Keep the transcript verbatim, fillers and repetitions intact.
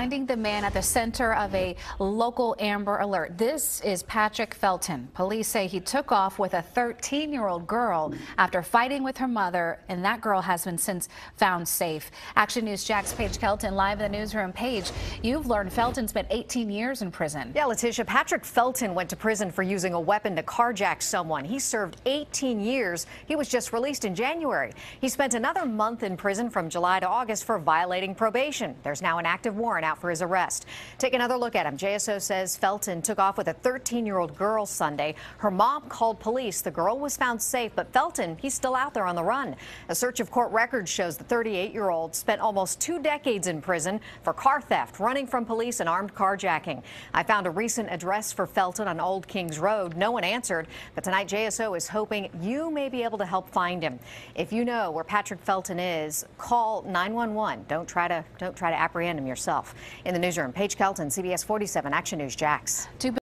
Finding the man at the center of a local Amber Alert. This is Patrick Felton. Police say he took off with a thirteen-year-old girl after fighting with her mother, and that girl has been since found safe. Action News Jack's Paige Kelton live in the newsroom. Paige, you've learned Felton spent eighteen years in prison. Yeah, Letitia, Patrick Felton went to prison for using a weapon to carjack someone. He served eighteen years. He was just released in January. He spent another month in prison from July to August for violating probation. There's now an active warrant out for his arrest. Take another look at him. J S O says Felton took off with a thirteen-year-old girl Sunday. Her mom called police. The girl was found safe, but Felton, he's still out there on the run. A search of court records shows the thirty-eight-year-old spent almost two decades in prison for car theft, running from police, and armed carjacking. I found a recent address for Felton on Old Kings Road. No one answered, but tonight J S O is hoping you may be able to help find him. If you know where Patrick Felton is, call nine one one. Don't try to don't try to apprehend him yourself. In the newsroom, Paige Kelton, C B S forty-seven Action News Jax.